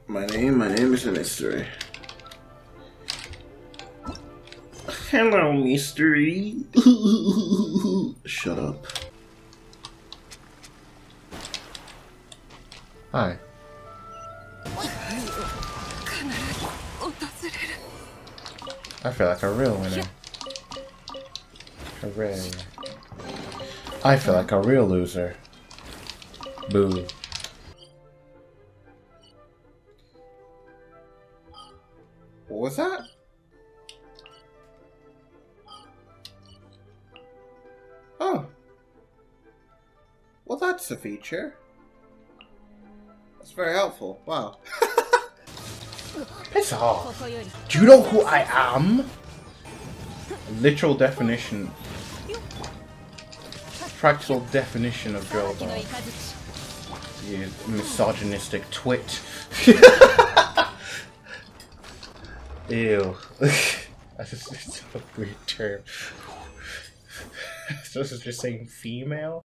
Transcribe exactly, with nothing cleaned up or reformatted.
My name, my name is a mystery. Hello, mystery. Shut up. Hi. I feel like a real winner. Hooray. I feel like a real loser. Boo. What was that? Oh. Well, that's a feature. That's very helpful. Wow. Piss off. Do you know who I am? Literal definition. Practical definition of girl boss. You misogynistic twit. Ew. That's just it's a weird term. So this is just saying female?